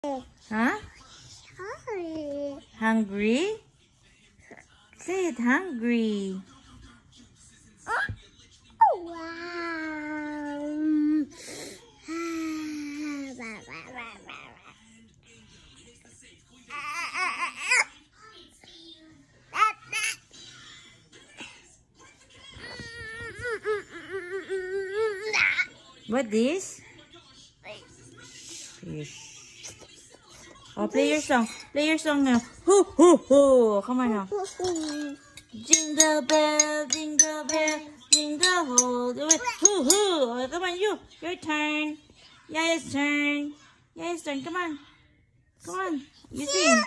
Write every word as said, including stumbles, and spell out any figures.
Huh? Hungry? Say it, hungry. What this? Fish. Oh, play your song. Play your song now. Hoo hoo hoo. Come on now. Jingle bell, jingle bell, jingle all the way. Hoo hoo. Oh, come on, you. Your turn. Yaya's turn. Yaya's turn. Come on. Come on. You sing.